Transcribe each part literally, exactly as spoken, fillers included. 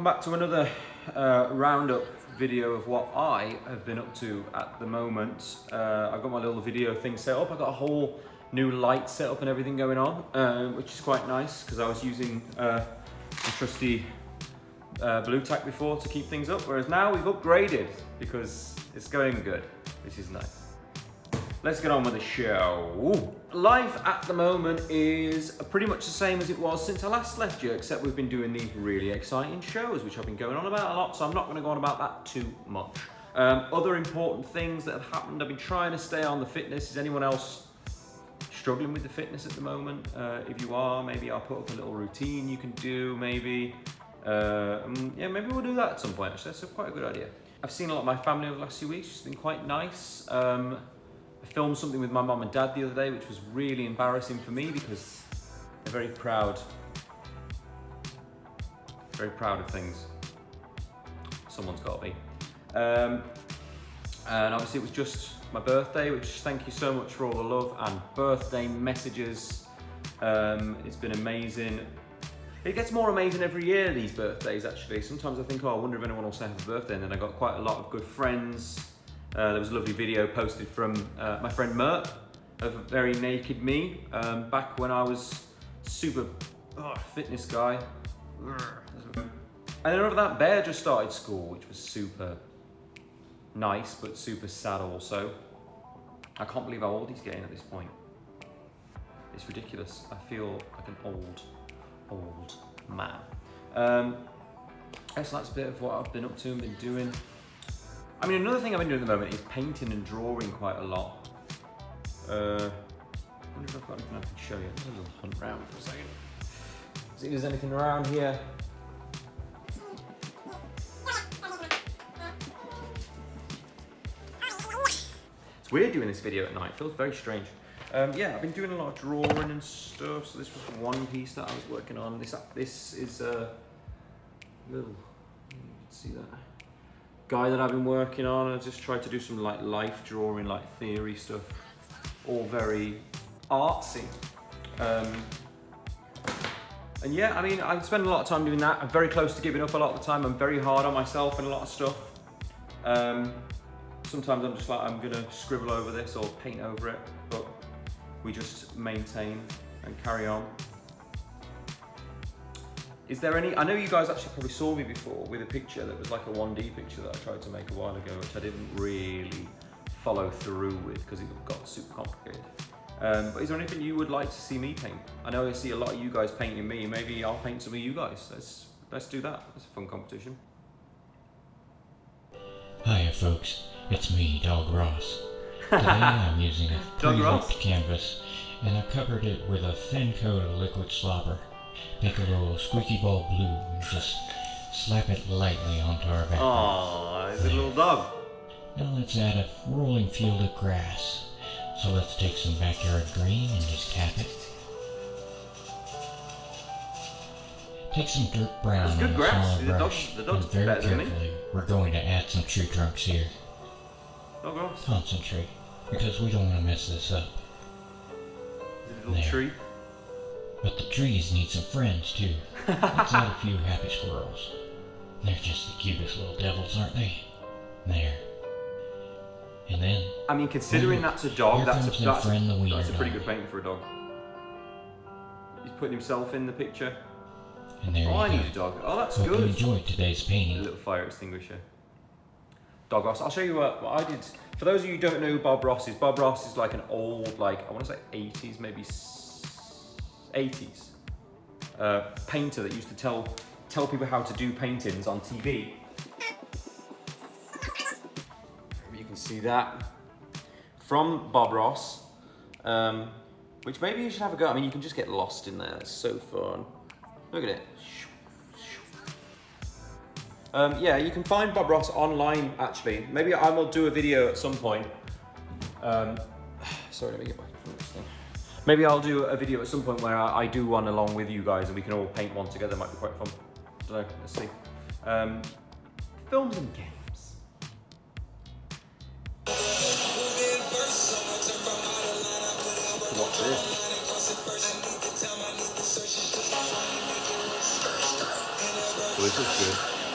back to another uh, roundup video of what I have been up to at the moment. Uh, I've got my little video thing set up. I've got a whole new light set up and everything going on, uh, which is quite nice because I was using uh, a trusty uh, blue tack before to keep things up, whereas now we've upgraded because it's going good, which is nice. Let's get on with the show. Ooh. Life at the moment is pretty much the same as it was since I last left you, except we've been doing these really exciting shows, which I've been going on about a lot, so I'm not going to go on about that too much. Um, other important things that have happened, I've been trying to stay on the fitness. Is anyone else struggling with the fitness at the moment? Uh, if you are, maybe I'll put up a little routine you can do, maybe. Uh, um, yeah, maybe we'll do that at some point, actually. That's a quite a good idea. I've seen a lot of my family over the last few weeks, it's been quite nice. Um, I filmed something with my mum and dad the other day, which was really embarrassing for me because they're very proud, very proud of things. Someone's got to be. Um, and obviously it was just my birthday, which thank you so much for all the love and birthday messages. Um, it's been amazing. It gets more amazing every year, these birthdays, actually. Sometimes I think, oh, I wonder if anyone will say happy birthday, and then I got quite a lot of good friends. Uh, there was a lovely video posted from uh, my friend Mert of a very naked me um, back when I was super oh, fitness guy. And then over that, Bear just started school, which was super nice, but super sad also. I can't believe how old he's getting at this point. It's ridiculous. I feel like an old, old man. Um, so that's a bit of what I've been up to and been doing. I mean, another thing I've been doing at the moment is painting and drawing quite a lot. Uh, I wonder if I've got anything I can show you. Let's have a little hunt around for a second. See if there's anything around here. It's weird doing this video at night. It feels very strange. Um, yeah, I've been doing a lot of drawing and stuff. So this was one piece that I was working on. This this is a little. You can see that. Guy that I've been working on. I just tried to do some like life drawing, like theory stuff, all very artsy. Um, and yeah, I mean, I spend a lot of time doing that. I'm very close to giving up a lot of the time. I'm very hard on myself and a lot of stuff. Um, sometimes I'm just like, I'm gonna scribble over this or paint over it, but we just maintain and carry on. Is there any, I know you guys actually probably saw me before with a picture that was like a one D picture that I tried to make a while ago, which I didn't really follow through with because it got super complicated. Um, but is there anything you would like to see me paint? I know I see a lot of you guys painting me, maybe I'll paint some of you guys. Let's, let's do that, that's a fun competition. Hiya folks, it's me, Dog Ross. Today I'm using a pre-licked canvas and I've covered it with a thin coat of liquid slobber. Take a little squeaky ball blue and just slap it lightly onto our background. Aww, it's a little dog. Now let's add a rolling field of grass. So let's take some backyard green and just tap it. Take some dirt brown on a smaller brush, the dog's and very better than me. carefully we're going to add some tree trunks here. Dog Ross. Concentrate, because we don't want to mess this up. Is it a little There. tree? But the trees need some friends too. Let's add a few happy squirrels. They're just the cutest little devils, aren't they? There. And then... I mean, considering well, that's a dog, here that's comes a, their that's, friend, the wiener that's a pretty dog. good painting for a dog. He's putting himself in the picture. And there Oh, you I go. need a dog. Oh, that's Hope good. you enjoyed today's A painting. little fire extinguisher. Dog Ross. I'll show you what, what I did. For those of you who don't know who Bob Ross is, Bob Ross is like an old, like, I want to say eighties, maybe eighties. Uh, painter that used to tell tell people how to do paintings on T V. You can see that from Bob Ross, um, which maybe you should have a go. I mean, you can just get lost in there. It's so fun. Look at it. Um, yeah, you can find Bob Ross online. Actually, maybe I will do a video at some point. Um, sorry, let me get back from this thing. Maybe I'll do a video at some point where I, I do one along with you guys and we can all paint one together. Might be quite fun. I don't know, let's see. Um, films and games. Watch this. Oh, this is good.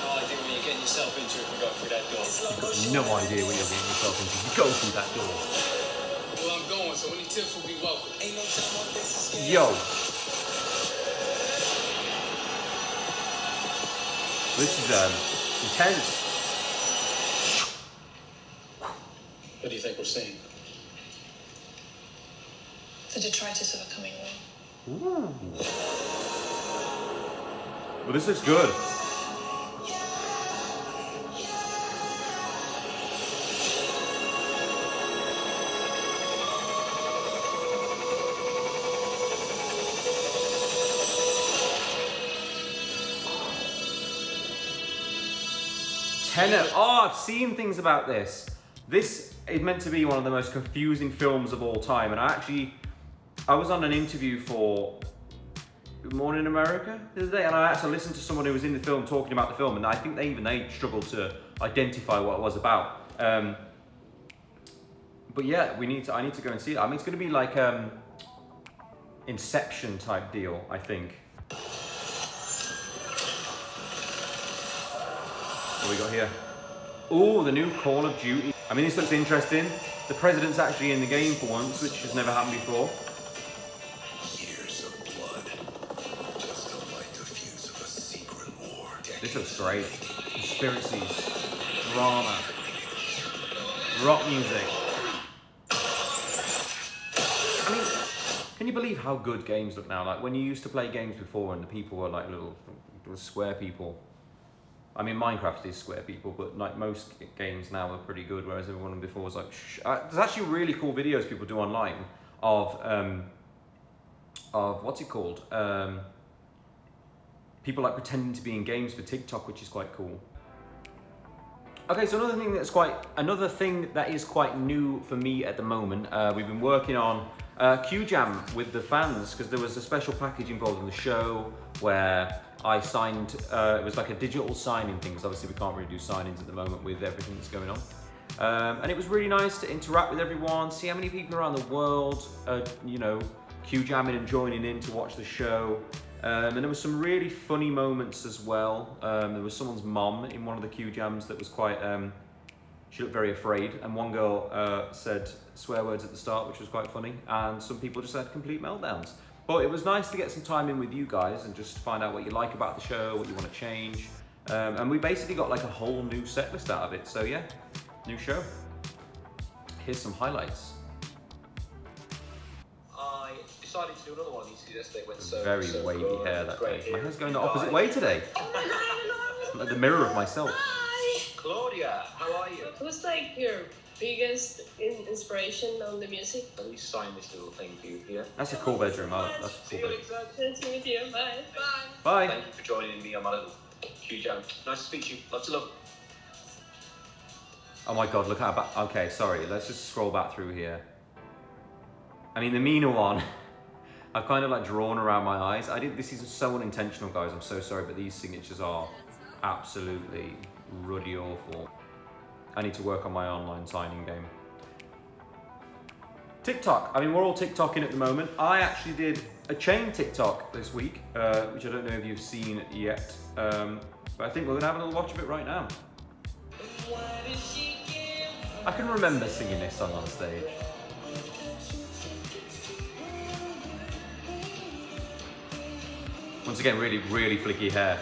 yourself into if you go through that door. You've got no idea what you're getting yourself into. You go through that door. Well, I'm going, so any tips will be welcome. Ain't no time on this. Yo. This is um, intense. What do you think we're seeing? The detritus of a coming war. Ooh. Well, this looks good. Tenet. Oh, I've seen things about this. This is meant to be one of the most confusing films of all time, and I actually, I was on an interview for Good Morning America the other day, and I actually listened to someone who was in the film talking about the film, and I think they even they struggled to identify what it was about. Um, but yeah, we need to. I need to go and see it. I mean, it's going to be like um, Inception type deal, I think. What we got here? Oh, the new Call of Duty. I mean, this looks interesting. The president's actually in the game for once, which has never happened before. Years of blood, just a light diffuse of a secret war. This looks great. Conspiracies, drama, rock music. I mean, can you believe how good games look now? Like when you used to play games before and the people were like little, little square people. I mean, Minecraft is square people, but like most games now are pretty good, whereas everyone before was like, shh. Uh, there's actually really cool videos people do online of, um, of what's it called? Um, people like pretending to be in games for TikTok, which is quite cool. Okay, so another thing that's quite, another thing that is quite new for me at the moment, uh, we've been working on uh, Q Jam with the fans, because there was a special package involved in the show where I signed, uh, it was like a digital signing thing, because obviously we can't really do signings at the moment with everything that's going on. Um, and it was really nice to interact with everyone, see how many people around the world, uh, you know, Q-jamming and joining in to watch the show. Um, and there was some really funny moments as well. Um, there was someone's mom in one of the Q-jams that was quite, um, she looked very afraid. And one girl uh, said swear words at the start, which was quite funny. And some people just had complete meltdowns. But it was nice to get some time in with you guys and just find out what you like about the show, what you want to change. Um, and we basically got like a whole new set list out of it. So yeah, new show. Here's some highlights. I decided to do another one of these yesterday when so Very so wavy good. hair that Great day. My here. hair's going the opposite way today. Like the mirror of myself. Claudia, how are you? Who's like your biggest in inspiration on the music? Let me sign this little thing for you here. That's a cool bedroom. Oh, that's a See cool you, bedroom. Alexander. Nice to meet you. Bye. Bye. Bye. Thank you for joining me on my little Q-jam. Nice to speak to you. Lots of love. Oh my god, look how back. Okay, sorry. Let's just scroll back through here. I mean, the Mina one, I've kind of like drawn around my eyes. I did. This is so unintentional, guys. I'm so sorry, but these signatures are absolutely ruddy awful. I need to work on my online signing game. TikTok. I mean, we're all TikToking at the moment. I actually did a chain TikTok this week, uh, which I don't know if you've seen yet. Um, but I think we're gonna have a little watch of it right now. I can remember singing this song on stage. Once again, really, really flicky hair.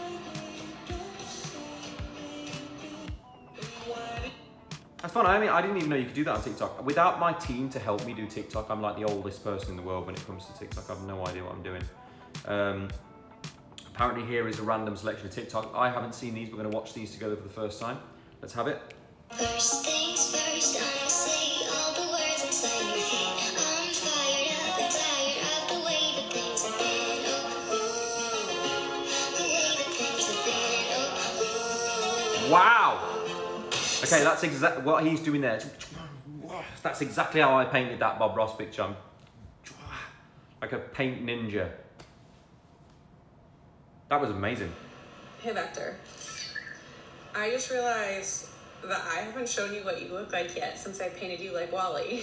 That's fun. I mean, I didn't even know you could do that on TikTok. Without my team to help me do TikTok, I'm like the oldest person in the world when it comes to TikTok. I have no idea what I'm doing. Um, apparently here is a random selection of TikTok. I haven't seen these. We're going to watch these together for the first time. Let's have it. First things first, I'ma say all the words inside my head. I'm fired up and tired of the way that things have been. Oh, ooh, the way that things have been. Oh, ooh. Wow. Okay, that's exactly what he's doing there. That's exactly how I painted that Bob Ross picture. I'm like a paint ninja. That was amazing. Hey Vector, I just realized that I haven't shown you what you look like yet since I painted you like Wally.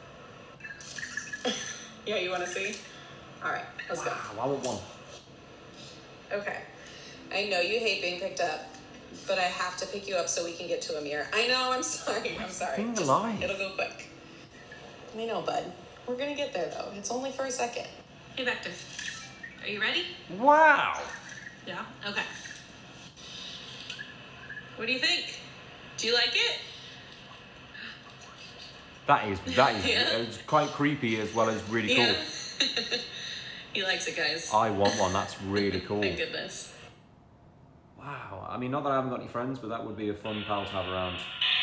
Yeah, you want to see? All right, let's Wow, I want one. go. Okay, I know you hate being picked up, but I have to pick you up so we can get to Amir. I know, I'm sorry, I'm sorry. Being Just- alive. It'll go quick. I know, bud. We're gonna get there though. It's only for a second. Hey, Vector. Are you ready? Wow. Yeah? Okay. What do you think? Do you like it? That is, that is Yeah. it's quite creepy as well as really cool. Yeah. He likes it, guys. I want one, that's really cool. Thank goodness. Wow, I mean, not that I haven't got any friends, but that would be a fun pal to have around.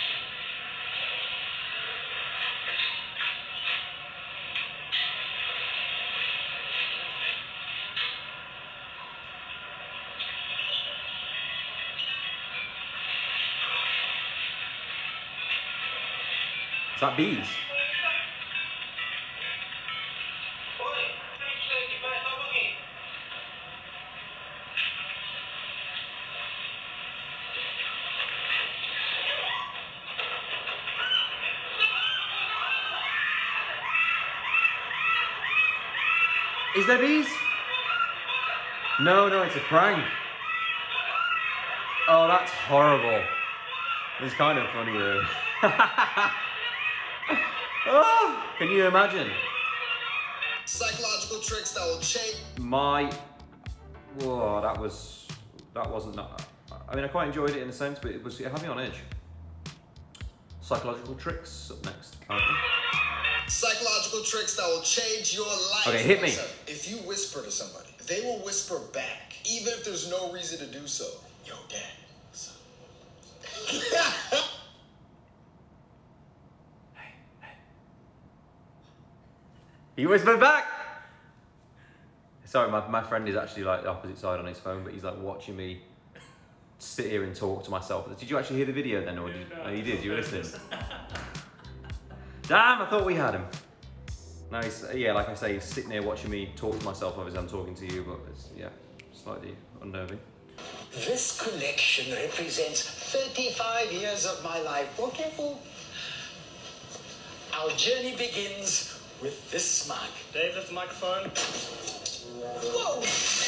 Is that bees? Is there bees? No, no, it's a prank. Oh, that's horrible. It's kind of funny though. Oh, can you imagine? Psychological tricks that will change. My, whoa, that was, that wasn't that. I mean, I quite enjoyed it in a sense, but it was, it had me on edge. Psychological tricks up next. Psychological tricks that will change your life. Okay, hit me. If you whisper to somebody, they will whisper back, even if there's no reason to do so. Yo, Dad. what's up? He whispered back. Sorry, my, my friend is actually like the opposite side on his phone, but he's like watching me sit here and talk to myself. Did you actually hear the video then, or did you? Oh, you did. You were listening. Damn! I thought we had him. No, he's, yeah, like I say, he's sitting there watching me talk to myself. Obviously, I'm talking to you, but it's, yeah, slightly unnerving. This collection represents thirty-five years of my life. Be careful. Our journey begins with this mug. Dave, lift the microphone. Whoa!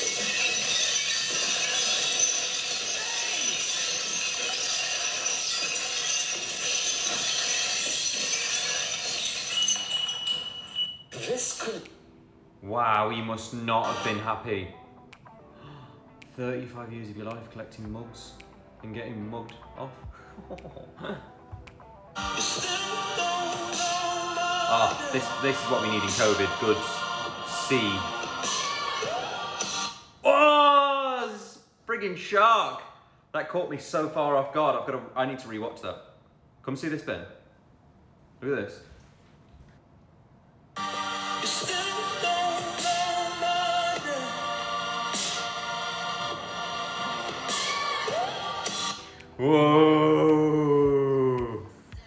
This could. Wow, you must not have been happy. thirty-five years of your life collecting mugs and getting mugged off. Ah, this this is what we need in COVID. Good C. Oh, this friggin' shark! That caught me so far off guard. I've got to. I need to rewatch that. Come see this, Ben. Look at this. Whoa!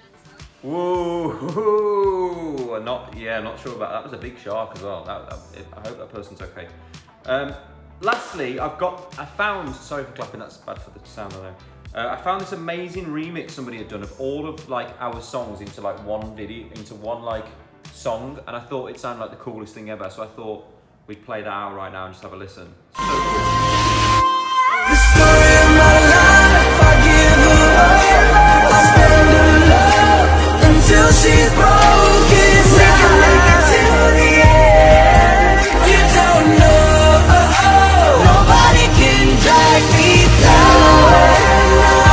Whoa! Not, yeah, I'm not sure about that. Was a big shark as well. That, that, I hope that person's okay. Um, lastly, I've got, I found. Sorry for clapping. That's bad for the sound. I know. Uh, I found this amazing remix somebody had done of all of like our songs into like one video, into one like song, and I thought it sounded like the coolest thing ever. So I thought we'd play that out right now and just have a listen. So cool. The story of my life, I give her up. I spend her love until she's broken. We can make it till the end. You don't know, nobody can drag me down.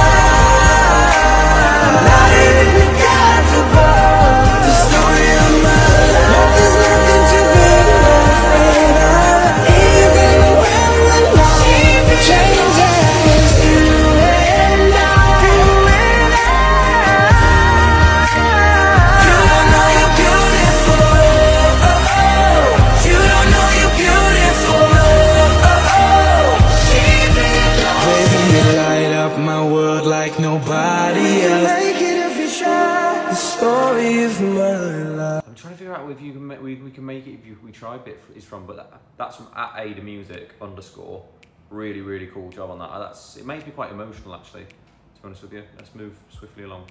Not even the gods above. The story of my life, there's nothing to be afraid of. Even when the light changes, you and I. You don't know you're beautiful. You don't know you're beautiful. Baby, you light up my world like nobody else. Make it if you try. The story of my life. I'm trying to figure out if you can make, we, we can make it if you, we try bit is from, but that, that's from at Ada Music underscore. Really, really cool job on that. That's it makes me quite emotional actually. To be honest with you, let's move swiftly along.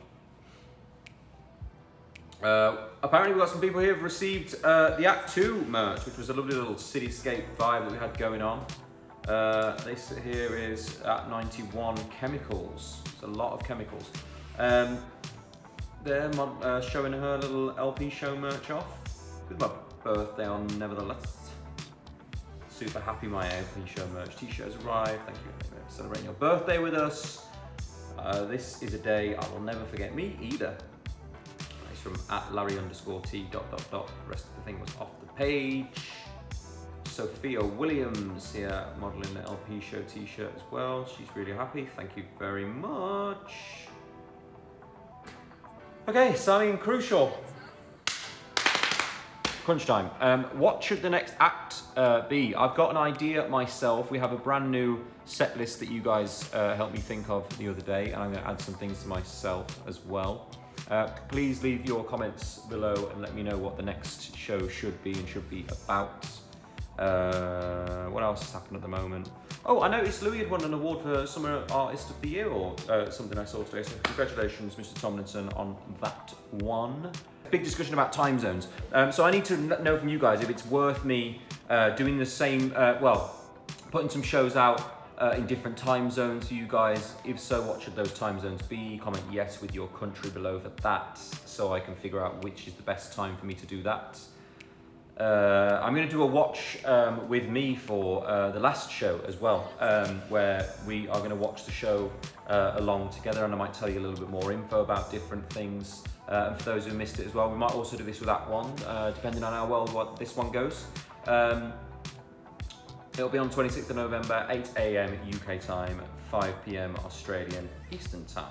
Uh, apparently we've got some people here who've received uh, the Act two merch, which was a lovely little cityscape vibe that we had going on. Uh, this here is at ninety-one chemicals. It's a lot of chemicals. Um, they're mod, uh, showing her little L P show merch off. With my birthday on, nevertheless. Super happy my L P show merch t-shirts arrived. Thank you for celebrating your birthday with us. Uh, this is a day I will never forget. Me either. It's from at Larry underscore T dot dot dot. The rest of the thing was off the page. Sophia Williams here modeling the L P show t-shirt as well. She's really happy. Thank you very much. Okay, something crucial. Crunch time. Um, what should the next act uh, be? I've got an idea myself. We have a brand new set list that you guys uh, helped me think of the other day, and I'm going to add some things to myself as well. Uh, please leave your comments below and let me know what the next show should be and should be about. Uh, what else has happened at the moment? Oh, I noticed Louis had won an award for Summer Artist of the Year, or uh, something I saw today, so congratulations, Mister Tomlinson, on that one. Big discussion about time zones. Um, so I need to know from you guys if it's worth me uh, doing the same, uh, well, putting some shows out uh, in different time zones for you guys. If so, what should those time zones be? Comment yes with your country below for that, so I can figure out which is the best time for me to do that. Uh, I'm going to do a watch um, with me for uh, the last show as well, um, where we are going to watch the show uh, along together, and I might tell you a little bit more info about different things. Uh, and for those who missed it as well, we might also do this with that one, uh, depending on how well what this one goes. Um, it'll be on twenty-sixth of November, eight A M U K time, five P M Australian Eastern time.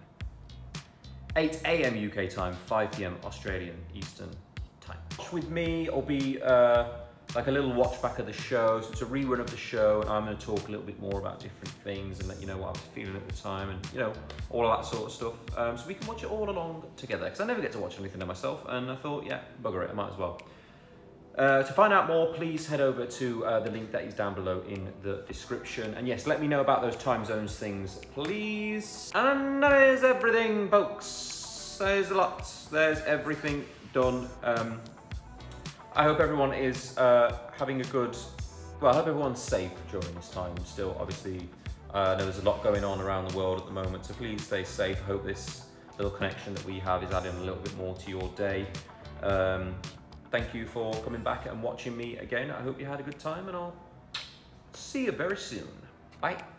eight A M U K time, five P M Australian Eastern time. Watch with me will be uh, like a little watch back of the show. So it's a rerun of the show, and I'm going to talk a little bit more about different things and let you know what I was feeling at the time, and you know, all of that sort of stuff. Um, so we can watch it all along together, because I never get to watch anything of myself, and I thought, yeah, bugger it, I might as well. Uh, to find out more, please head over to uh, the link that is down below in the description. And yes, let me know about those time zones things, please. And that is everything, folks. There's a lot. There's everything done. Um, I hope everyone is uh, having a good, well, I hope everyone's safe during this time still. Obviously, uh, I know there's a lot going on around the world at the moment, so please stay safe. I hope this little connection that we have is adding a little bit more to your day. Um, thank you for coming back and watching me again. I hope you had a good time, and I'll see you very soon. Bye.